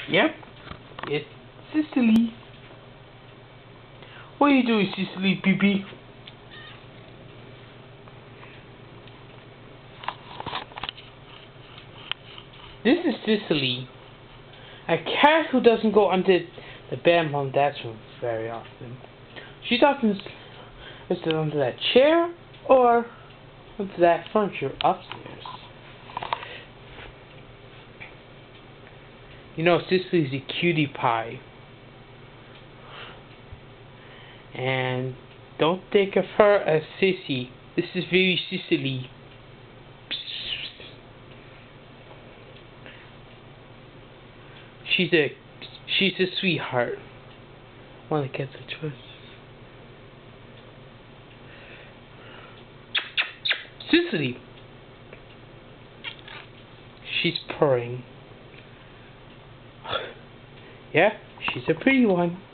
Yep, it's Sicily. What are you doing, Sicily, pee-pee? This is Sicily, a cat who doesn't go under the bed in Mom Dad's room very often. She's often listed under that chair or under that furniture upstairs. You know, Sicily's a cutie pie. And don't think of her as sissy. This is very Sicily. She's a sweetheart. One that gets a twist. Sicily. She's purring. Yeah, she's a pretty one.